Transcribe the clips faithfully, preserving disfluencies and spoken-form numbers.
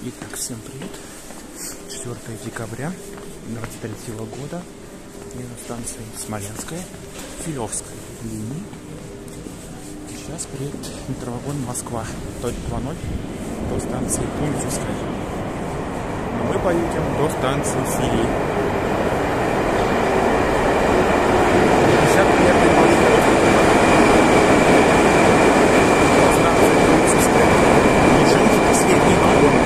Итак, всем привет. четвёртое декабря двадцать третьего года. Я на станции Смоленская, Филевской линии. Сейчас приедет метровагон Москва. Точка два ноль до станции Кунцевская. Мы поедем до станции Сирии. пятьдесят первый маршрут. До станции Кунцевская. Лежим последний вагон.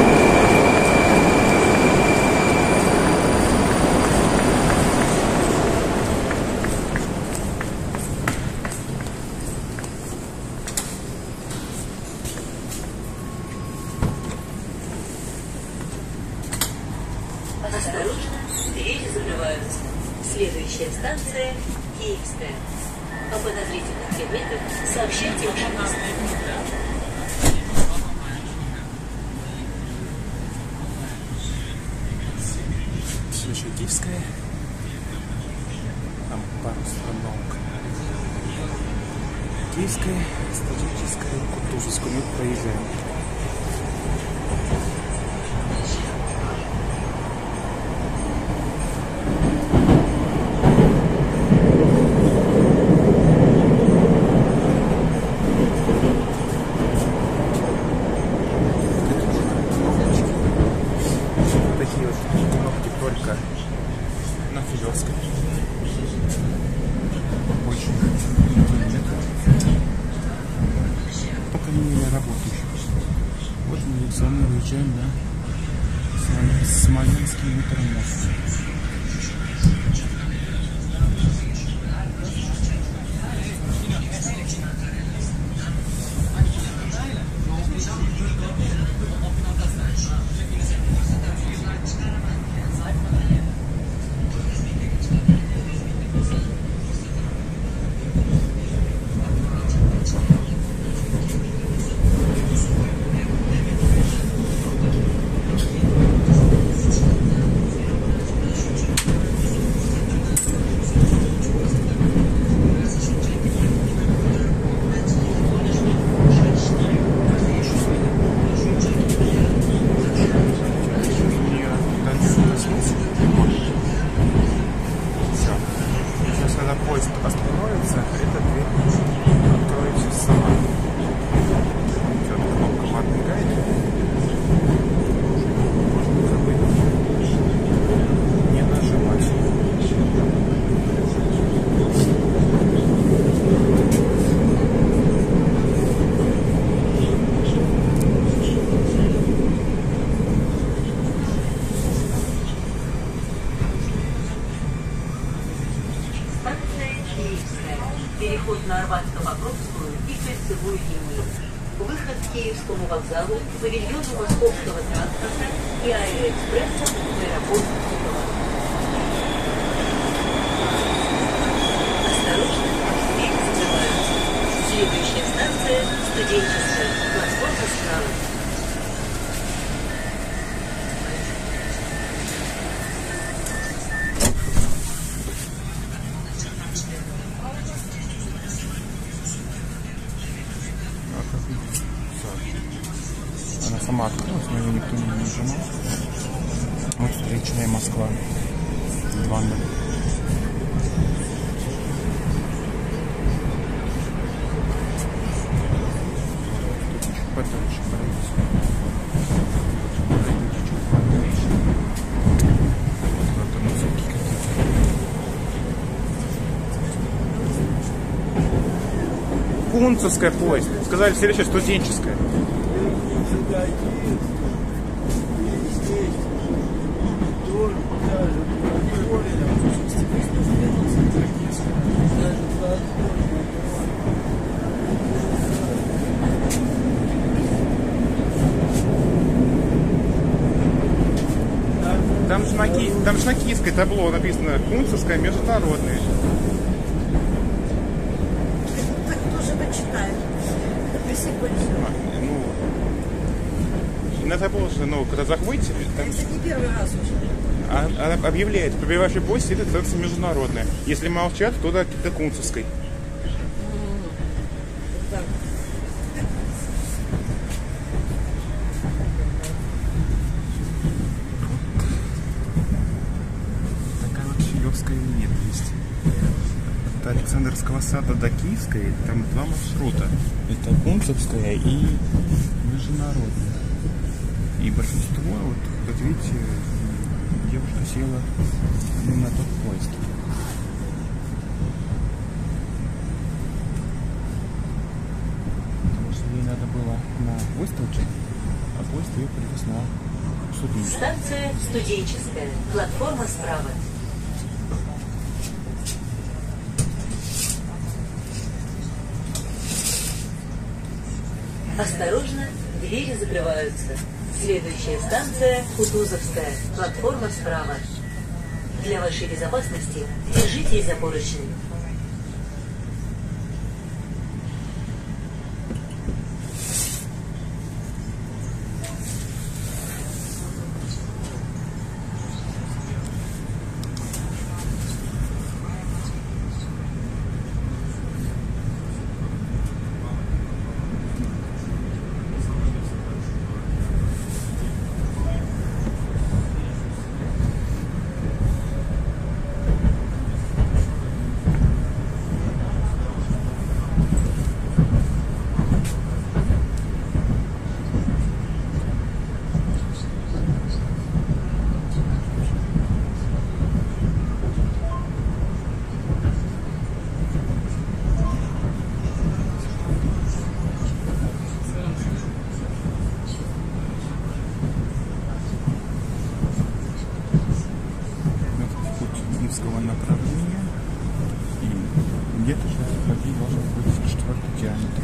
Осторожно, двери закрываются. Следующая станция Киевская. О подозрительных предметах сообщайте машинисту. Все еще Киевская. Там пару остановок. Киевская, стратегическая, Кутузовскую мы проезжаем. Такие вот кнопки только на Филевской. Очень пока не работающий. Вот мы с вами выезжаем на Смоленский метромост. Когда поезд остановится, эта дверь откроется сама. Идет кнопка моргает. Можно как бы не нажимать. Переход на Арбатско-Покровскую и кольцевую линию. Выход к Киевскому вокзалу, павильону московского транспорта и аэроэкспресса в аэропорт Киева. Осторожно, двери закрываются. Следующая станция – Студенческая. Платформа справа. Она сама открылась, но ее никто не нажимал. Вот встречная Москва. два ноль. Подальше пройти. Вот там звуки какие-то. Кунцевская поезд. Сказали, следующая студенческая. Там же на, Ки... Там же на киевской табло написано Кунцевская международная. Так кто же это читает? А, ну, на табло же, ну, когда заходите, там... Это не первый раз уже. Она объявляет, прибывающий поезд едет станция международная. Если молчат, то до, до Кунцевской. Да. Александровского сада до Киевской там два маршрута. Это Кунцевская и Международная. И большинство, вот, вот видите, девушка села на тот поезд. Потому что ей надо было на выставке, а поезд ее привез на Судную. Станция Студенческая. Платформа справа. Осторожно, двери закрываются. Следующая станция Кутузовская. Платформа справа. Для вашей безопасности держитесь за поручни. Направления, и где-то же воде должен быть четвертый диаметр.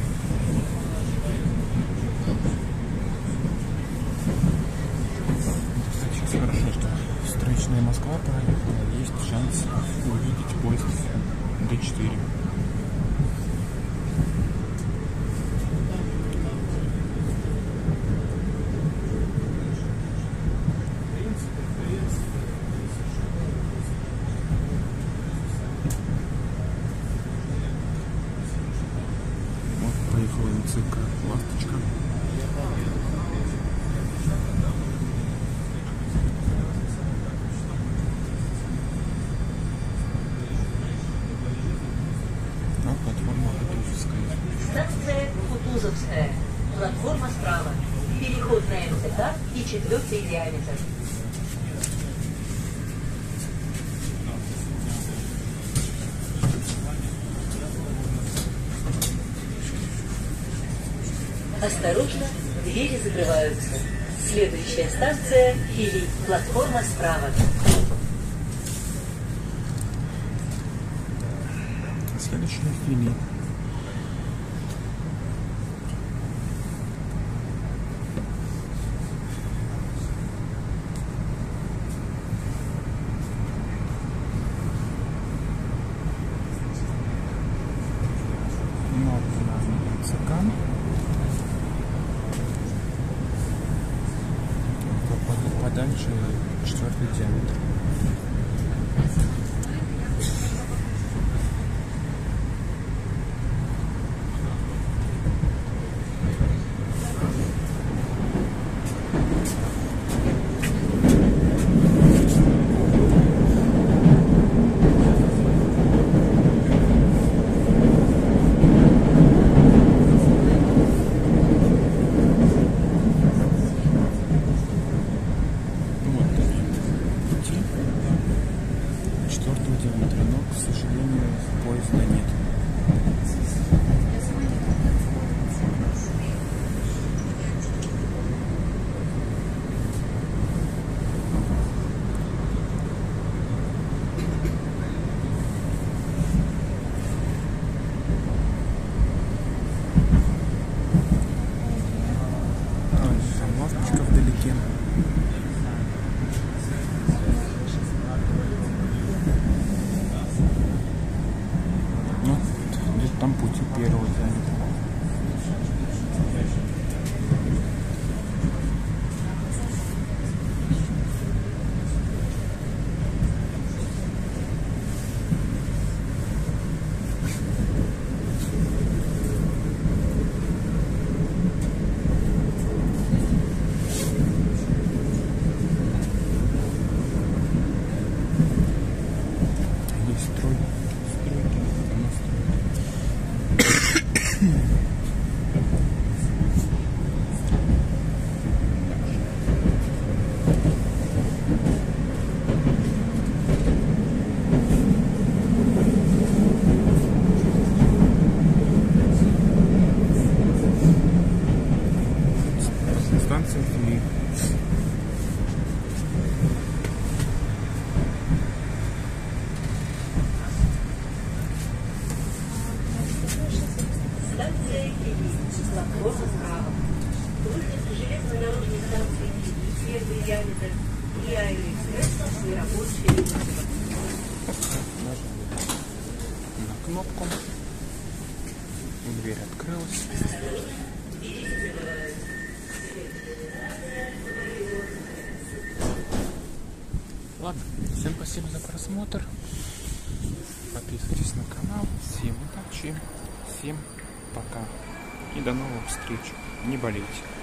Кстати, хорошо, что встречная Москва проехала, есть шанс увидеть поезд Д четыре. Поехала МЦК «Ласточка». А платформа Кутузовская. Станция Кутузовская. Платформа справа. Переход на МЦК и четвертый диаметр. Осторожно, двери закрываются. Следующая станция Фили. Платформа справа. Следующая Фили. Подальше четвертый диаметр. Диаметра, но, к сожалению, поезда нет. Там «Ласточка» вдалеке. Там пути первого диаметра. станция Фили. Станция Фили. Платформа справа. Выход к железнодорожной станции Фили, первый диаметр и Аэроэкспресс не рабочие. На кнопку. Дверь открылась. Ладно, всем спасибо за просмотр. Подписывайтесь на канал. Всем удачи. Всем пока. И до новых встреч. Не болейте.